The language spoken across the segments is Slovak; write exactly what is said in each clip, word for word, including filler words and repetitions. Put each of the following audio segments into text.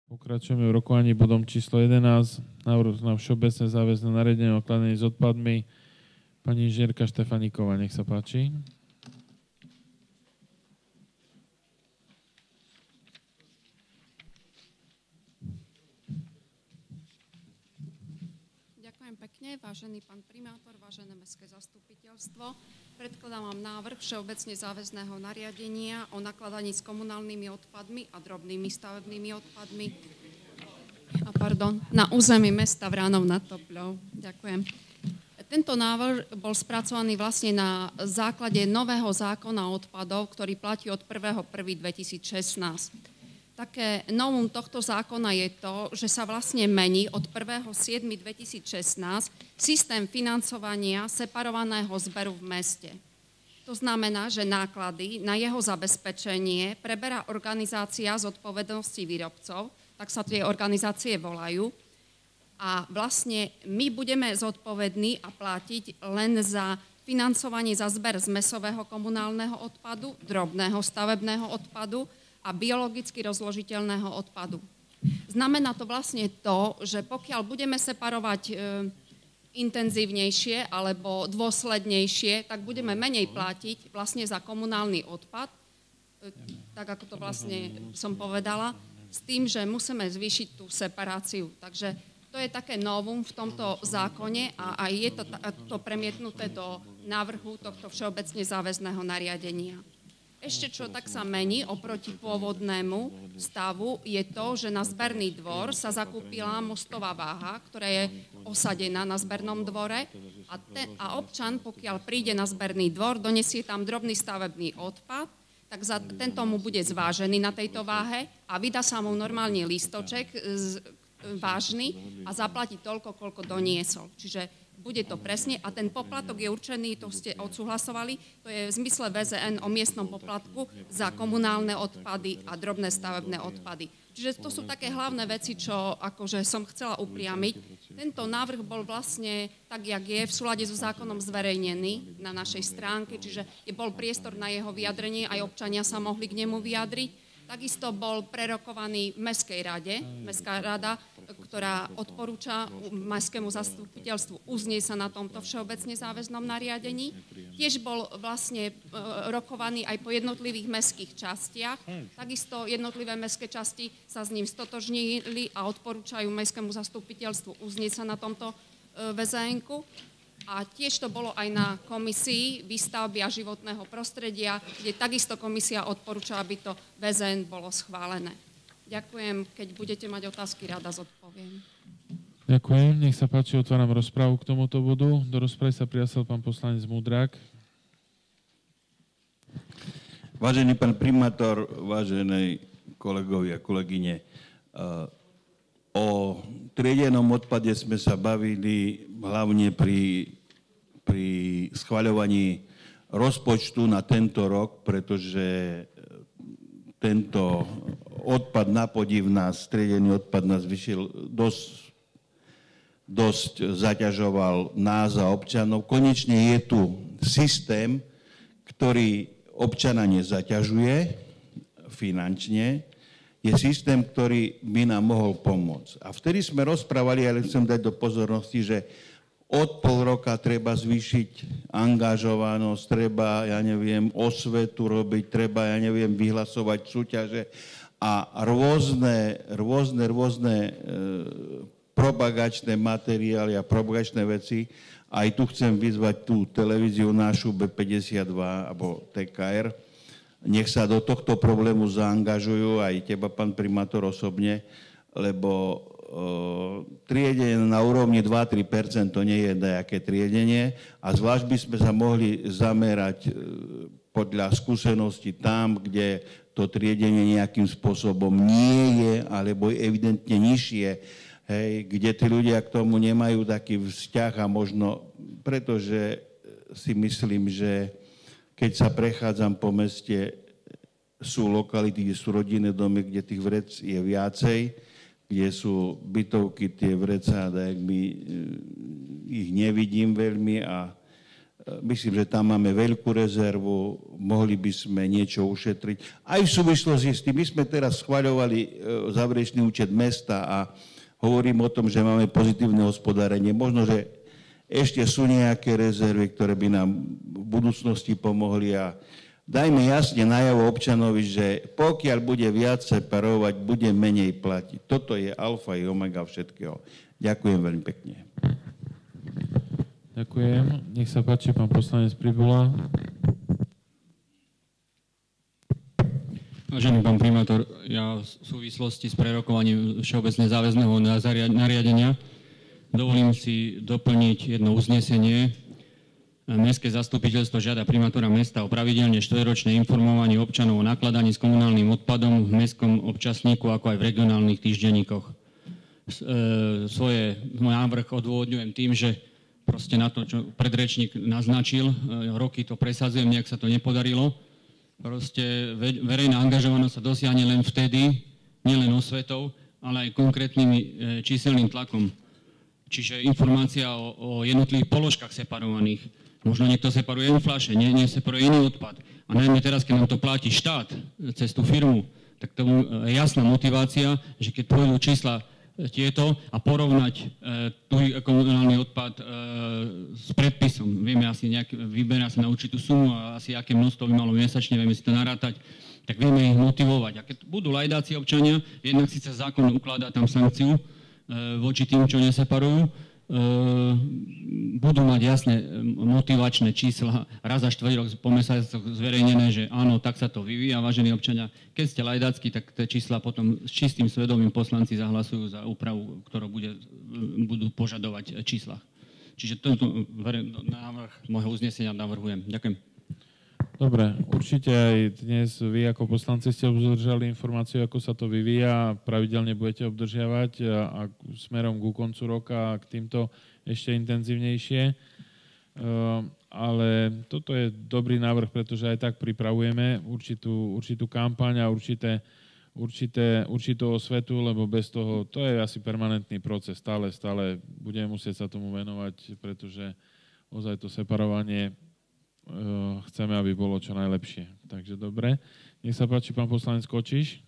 Pokračujeme v rokovaní bodom číslo jedenásť, návrh na všeobecné záväzné nariadenie o nakladanie s odpadmi. Pani inžinierka Štefaníková, nech sa páči. Ďakujem pekne, vážený pán primátor, vážené mestské zastupiteľstvo. Predkladám vám návrh všeobecne záväzného nariadenia o nakladaní s komunálnymi odpadmi a drobnými stavebnými odpadmi a pardon, na území mesta Vránov nad Topľou. Ďakujem. Tento návrh bol spracovaný vlastne na základe nového zákona odpadov, ktorý platí od prvého prvého dvetisícšestnásť. Také novum tohto zákona je to, že sa vlastne mení od prvého siedmeho dvetisícšestnásť systém financovania separovaného zberu v meste. To znamená, že náklady na jeho zabezpečenie preberá organizácia zodpovednosti výrobcov, tak sa tie organizácie volajú, a vlastne my budeme zodpovední a platiť len za financovanie za zber zmesového komunálneho odpadu, drobného stavebného odpadu a biologicky rozložiteľného odpadu. Znamená to vlastne to, že pokiaľ budeme separovať e, intenzívnejšie alebo dôslednejšie, tak budeme menej platiť vlastne za komunálny odpad, e, tak ako to vlastne som povedala, s tým, že musíme zvýšiť tú separáciu. Takže to je také novum v tomto zákone a aj je to, to premietnuté do návrhu tohto všeobecne záväzného nariadenia. Ešte čo tak sa mení oproti pôvodnému stavu je to, že na zberný dvor sa zakúpila mostová váha, ktorá je osadená na zbernom dvore a, ten, a občan, pokiaľ príde na zberný dvor, donesie tam drobný stavebný odpad, tak za, tento mu bude zvážený na tejto váhe a vydá sa mu normálne lístoček z, vážny a zaplatí toľko, koľko doniesol. Čiže bude to presne a ten poplatok je určený, to ste odsúhlasovali, to je v zmysle vé zet en o miestnom poplatku za komunálne odpady a drobné stavebné odpady. Čiže to sú také hlavné veci, čo akože som chcela upriamiť. Tento návrh bol vlastne tak, jak je, v súlade so zákonom zverejnený na našej stránke, čiže je bol priestor na jeho vyjadrenie, aj občania sa mohli k nemu vyjadriť. Takisto bol prerokovaný v Mestskej rade, Mestská rada, ktorá odporúča mestskému zastupiteľstvu uznieť sa na tomto všeobecne záväznom nariadení. Tiež bol vlastne rokovaný aj po jednotlivých mestských častiach. Takisto jednotlivé mestské časti sa s ním stotožnili a odporúčajú mestskému zastupiteľstvu uznieť sa na tomto vé zet enku. A tiež to bolo aj na komisii výstavby a životného prostredia, kde takisto komisia odporúča, aby to vé zet en bolo schválené. Ďakujem. Keď budete mať otázky, rada zodpoviem. Ďakujem. Nech sa páči, otváram rozprávu k tomuto bodu. Do rozpravy sa prihlásil pán poslanec Mudrák. Vážený pán primátor, vážené kolegovia a kolegyne, o triedenom odpade sme sa bavili hlavne pri, pri schvaľovaní rozpočtu na tento rok, pretože tento odpad na podiv nás, triedený odpad nás vyšiel, dosť, dosť zaťažoval nás a občanov. Konečne je tu systém, ktorý občana nezaťažuje finančne, je systém, ktorý by nám mohol pomôcť. A vtedy sme rozprávali, ale chcem dať do pozornosti, že od pol roka treba zvýšiť angažovanosť, treba, ja neviem, osvetu robiť, treba, ja neviem, vyhlasovať súťaže a rôzne, rôzne, rôzne e, propagačné materiály a propagačné veci. Aj tu chcem vyzvať tú televíziu našu bé päťdesiatdva alebo té ká er, nech sa do tohto problému zaangažujú, aj teba, pán primátor, osobne, lebo e, triedenie na úrovni dva až tri percentá to nie je nejaké triedenie a zvlášť by sme sa mohli zamerať e, podľa skúsenosti tam, kde to triedenie nejakým spôsobom nie je, alebo je evidentne nižšie, hej, kde tí ľudia k tomu nemajú taký vzťah a možno, pretože si myslím, že keď sa prechádzam po meste, sú lokality, kde sú rodinné domy, kde tých vrec je viacej, kde sú bytovky, tie vreca, tak my ich nevidím veľmi a Myslím, že tam máme veľkú rezervu, mohli by sme niečo ušetriť. Aj v súvislosti s tým, my sme teraz schvaľovali záverečný účet mesta a hovorím o tom, že máme pozitívne hospodárenie. Možno, že ešte sú nejaké rezervy, ktoré by nám v budúcnosti pomohli a dajme jasne najavo občanovi, že pokiaľ bude viac separovať, bude menej platiť. Toto je alfa i omega všetkého. Ďakujem veľmi pekne. Ďakujem. Nech sa páči, pán poslanec Pribula. Vážený pán primátor, ja v súvislosti s prerokovaním všeobecne záväzného nariadenia dovolím si doplniť jedno uznesenie. Mestské zastupiteľstvo žiada primátora mesta o pravidelne štvrťročné informovanie občanov o nakladaní s komunálnym odpadom v mestskom občasníku, ako aj v regionálnych týždenníkoch. Svoje návrh odôvodňujem tým, že proste na to, čo predrečník naznačil, roky to presadzujem, nejak sa to nepodarilo. Proste verejná angažovanosť sa dosiahne len vtedy, nielen osvetou, ale aj konkrétnym číselným tlakom. Čiže informácia o, o jednotlivých položkách separovaných. Možno niekto separuje jednu fľaše, nie, nie separuje iný odpad. A najmä teraz, keď nám to platí štát cez tú firmu, tak tomu je jasná motivácia, že keď pôjdu čísla tieto a porovnať e, tuhý komunálny odpad e, s predpisom. Vieme asi nejak, vyberá sa na určitú sumu a asi aké množstvo by malo mesačne, vieme si to narátať, tak vieme ich motivovať. A keď budú lajdáci občania, jednak síce zákon ukladá tam sankciu e, voči tým, čo neseparujú, budú mať jasné motivačné čísla raz za štvrť rok po mesiacoch zverejnené, že áno, tak sa to vyvíja, vážení občania. Keď ste lajdácky, tak tie čísla potom s čistým svedomím poslanci zahlasujú za úpravu, ktorú bude, budú požadovať čísla. Čiže tento návrh môjho uznesenia navrhujem. Ďakujem. Dobre, určite aj dnes vy ako poslanci ste obdržali informáciu, ako sa to vyvíja, pravidelne budete obdržiavať a, a smerom ku koncu roka k týmto ešte intenzívnejšie. Uh, ale toto je dobrý návrh, pretože aj tak pripravujeme určitú, určitú kampaň a určité, určité, určitú osvetu, lebo bez toho, to je asi permanentný proces, stále, stále budeme musieť sa tomu venovať, pretože ozaj to separovanie chceme, aby bolo čo najlepšie. Takže dobre. Nech sa páči, pán poslanec Kočiš.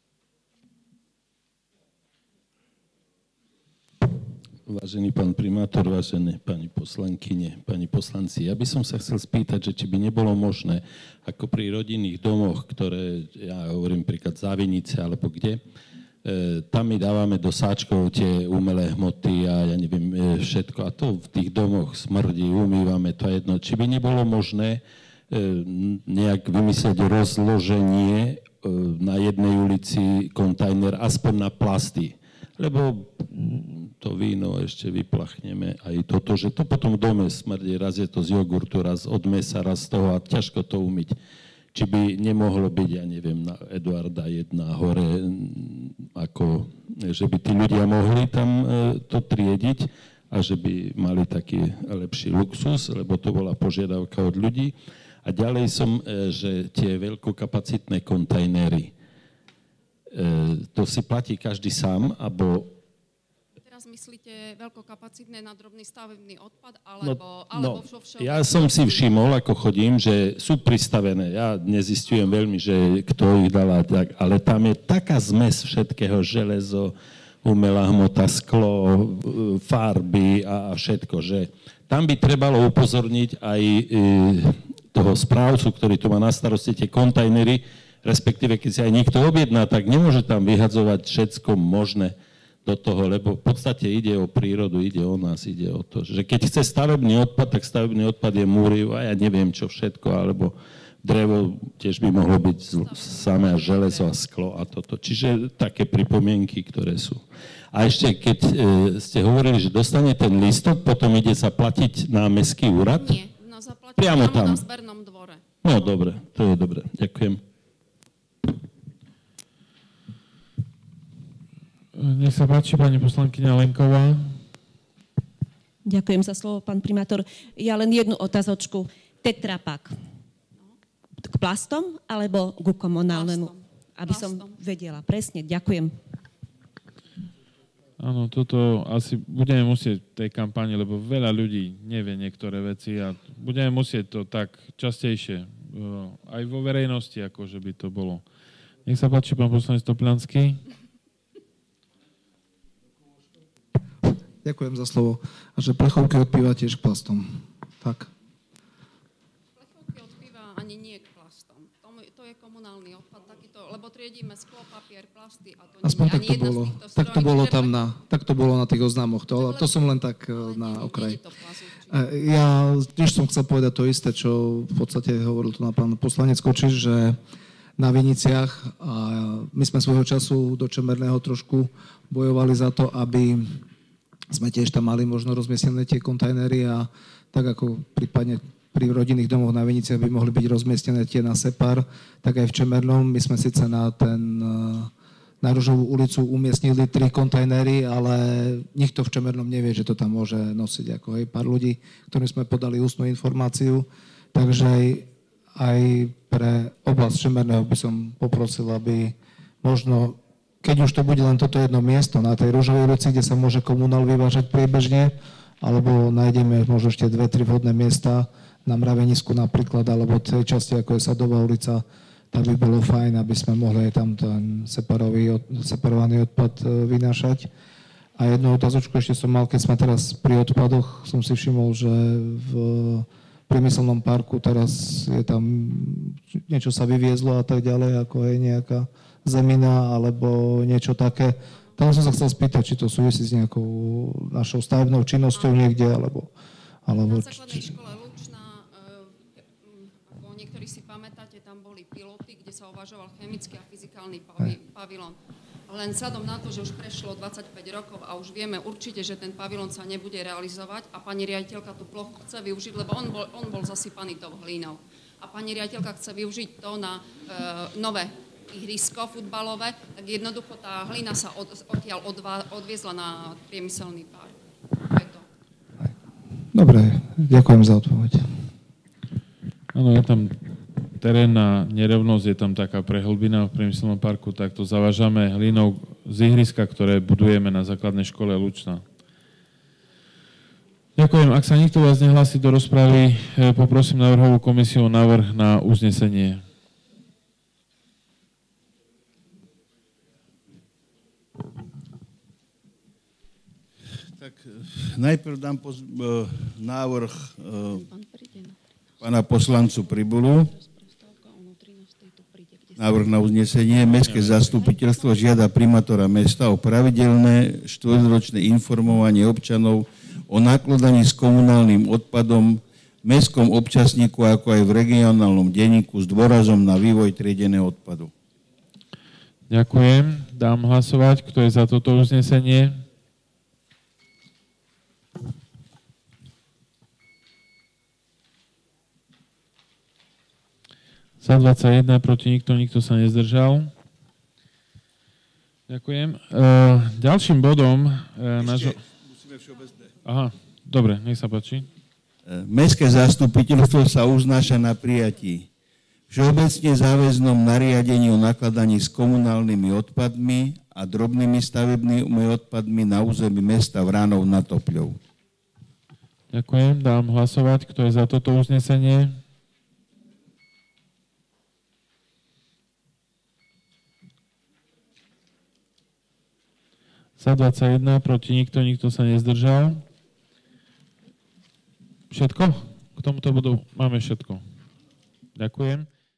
Vážený pán primátor, vážené pani poslankyne, pani poslanci, ja by som sa chcel spýtať, že či by nebolo možné, ako pri rodinných domoch, ktoré, ja hovorím príklad Závinice alebo kde, tam my dávame do sáčkov tie umelé hmoty a ja neviem, všetko. A to v tých domoch smrdí, umývame, to je jedno. Či by nebolo možné nejak vymyslieť rozloženie na jednej ulici kontajner, aspoň na plasty. Lebo to víno ešte vyplachneme. Aj toto, že to potom v dome smrdí. Raz je to z jogurtu, raz od mesa, raz z toho a ťažko to umyť. Či by nemohlo byť, ja neviem, na Eduarda jedna hore, ako, že by tí ľudia mohli tam to triediť a že by mali taký lepší luxus, lebo to bola požiadavka od ľudí. A ďalej som, že tie veľkokapacitné kontajnery, to si platí každý sám, alebo... Teraz myslíte veľkokapacitné na drobný stavebný odpad, alebo, no, alebo no, vo všeobecnosti? Ja som si všimol, ako chodím, že sú pristavené. Ja nezistujem veľmi, že kto ich dal, ale tam je taká zmes všetkého, železo, umelá hmota, sklo, farby a všetko, že tam by trebalo upozorniť aj toho správcu, ktorý tu má na starosti tie kontajnery, respektíve keď si aj niekto objedná, tak nemôže tam vyhadzovať všetko možné do toho, lebo v podstate ide o prírodu, ide o nás, ide o to, že keď chce stavebný odpad, tak stavebný odpad je múriv a ja neviem čo všetko, alebo drevo tiež by mohlo byť samé a železo a sklo a toto. Čiže také pripomienky, ktoré sú. A ešte, keď e, ste hovorili, že dostane ten lístok, potom ide zaplatiť na mestský úrad? Nie, no zaplatiť priamo tam na zbernom dvore. No dobre, to je dobre. Ďakujem. Nech sa páči, pani poslankyňa Lenková. Ďakujem za slovo, pán primátor. Ja len jednu otázočku. Tetra Pak. K plastom alebo ku komunálnemu? Plastom. Aby som vedela. Presne, ďakujem. Áno, toto asi budeme musieť v tej kampani, lebo veľa ľudí nevie niektoré veci a budeme musieť to tak častejšie, aj vo verejnosti, ako že by to bolo. Nech sa páči, pán poslanec Topliansky. Ďakujem za slovo. A že plechovky od piva tiež k plastom. Tak. Plechovky od piva ani nie k plastom. To, to je komunálny odpad takýto, lebo triedíme sklo, papier, plasty a to aspoň nie je tak ani to jedna bolo. z týchto Tak to strojných, bolo ktoré tam ple- na, tak to bolo na tých oznámoch. To, to som len tak Ale na nie, okraj. nie je to plast určite. Ja tiež som chcel povedať to isté, čo v podstate hovoril tu na pán poslanec Kočiš, že na Viniciach a my sme svojho času do Čemerného trošku bojovali za to, aby sme tiež tam mali možno rozmiestnené tie kontajnery a tak ako prípadne pri rodinných domoch na Viniciach by mohli byť rozmiestnené tie na Separ, tak aj v Čemernom. My sme síce na ten na Ružovú ulicu umiestnili tri kontajnery, ale nikto v Čemernom nevie, že to tam môže nosiť. Ako hej, pár ľudí, ktorým sme podali ústnu informáciu. Takže aj, aj pre oblasť Čemerného by som poprosil, aby možno, keď už to bude len toto jedno miesto na tej Ružovej ulici, kde sa môže komunál vyvážať priebežne, alebo nájdeme možno ešte dve, tri vhodné miesta na Mravenisku napríklad, alebo tej časti, ako je Sadová ulica, tak by bolo fajn, aby sme mohli aj tam ten separovaný odpad vynášať. A jednu otázočku ešte som mal, keď sme teraz pri odpadoch, som si všimol, že v priemyselnom parku teraz je tam, niečo sa vyviezlo a tak ďalej, ako je nejaká zemina alebo niečo také. Tam som sa chcel spýtať, či to súvisí s nejakou našou stavebnou činnosťou niekde, alebo... alebo Na základnej škole Lučná, ako niektorí si pamätáte, tam boli piloty, kde sa uvažoval chemický a fyzikálny pavi- pavilon. Len vzhľadom na to, že už prešlo dvadsaťpäť rokov a už vieme určite, že ten pavilon sa nebude realizovať a pani riaditeľka tú plochu chce využiť, lebo on bol, on bol zasypaný tou hlínou. A pani riaditeľka chce využiť to na e, nové ihrisko futbalové, tak jednoducho tá hlína sa od, odtiaľ odvá, odviezla na priemyselný park. Preto. Dobre, ďakujem za odpoveď. Áno, je tam terénna nerovnosť, je tam taká prehlbina v priemyselnom parku, tak to zavážame hlinou z ihriska, ktoré budujeme na základnej škole Lučná. Ďakujem. Ak sa nikto vás nehlási do rozpravy, poprosím návrhovú komisiu o návrh na uznesenie. Tak najprv dám poz, návrh pána poslancu Pribulu. Návrh na uznesenie. Mestské zastupiteľstvo žiada primátora mesta o pravidelné štvrťročné informovanie občanov o nakladaní s komunálnym odpadom v mestskom občasníku, ako aj v regionálnom denníku s dôrazom na vývoj triedeného odpadu. Ďakujem. Dám hlasovať. Kto je za toto uznesenie? Za dvadsaťjeden, proti nikto, nikto sa nezdržal. Ďakujem. E, ďalším bodom... E, nášho... Musíme všeobecné. Aha, dobre, nech sa páči. Mestské zastupiteľstvo sa uznáša na prijatí všeobecne záväznom nariadení o nakladaní s komunálnymi odpadmi a drobnými stavebnými odpadmi na území mesta Vránov nad Topľou. Ďakujem. Dám hlasovať. Kto je za toto uznesenie? Za dvadsaťjeden, proti nikto, nikto sa nezdržal. Všetko? K tomuto bodu máme všetko. Ďakujem.